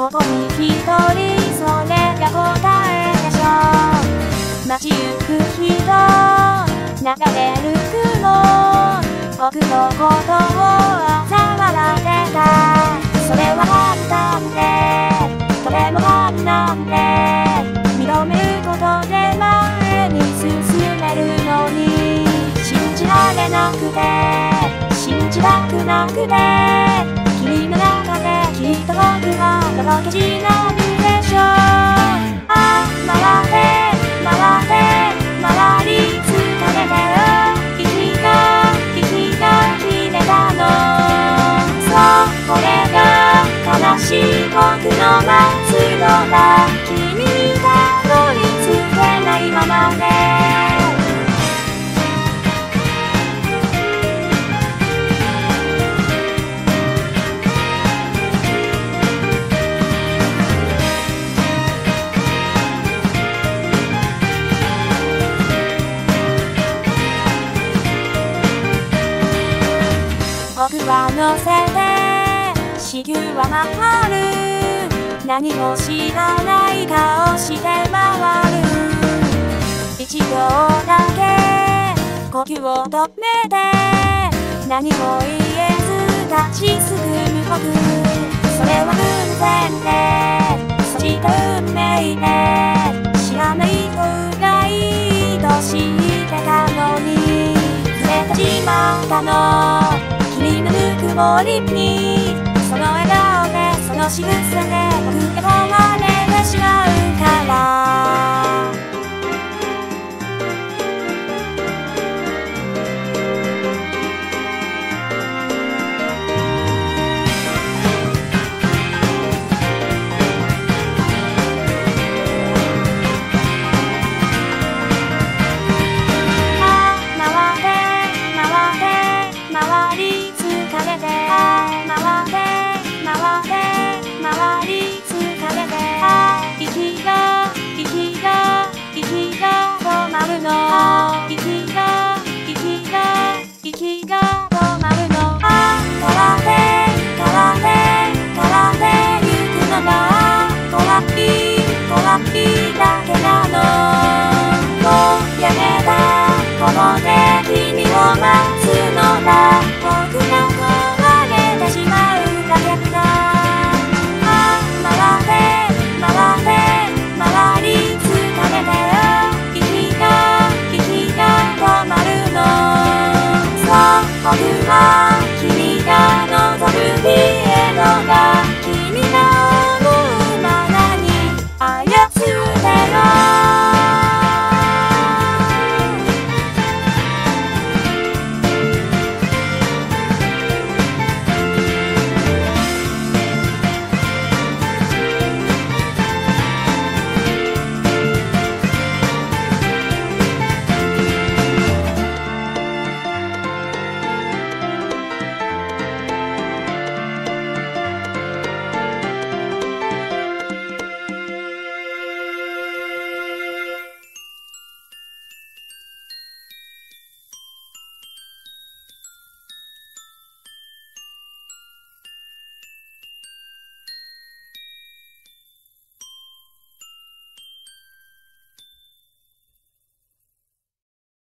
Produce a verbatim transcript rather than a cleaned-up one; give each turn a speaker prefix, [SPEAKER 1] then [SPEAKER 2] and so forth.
[SPEAKER 1] ここに一人それが答えでしょう。街行く人流れる雲僕のことを嘲笑ってた。それは判断でとても判断で認めることで前に進めるのに信じられなくて信じたくなくて君の中できっと僕はのろけ死なんでしょう。ああ回って回って回り続けて息が息が切れたの。そうこれが悲しい僕の末路だ。君にたどり着けないままで僕は乗せて地球は回る。何も知らない顔して回る。一秒だけ呼吸を止めて何も言えず立ちすくむ僕。それは偶然でそして運命で知らない方がいいと知ってたのに触れてしまったの。君のぬくもりにその笑顔でその仕草で僕が壊れてしまうから。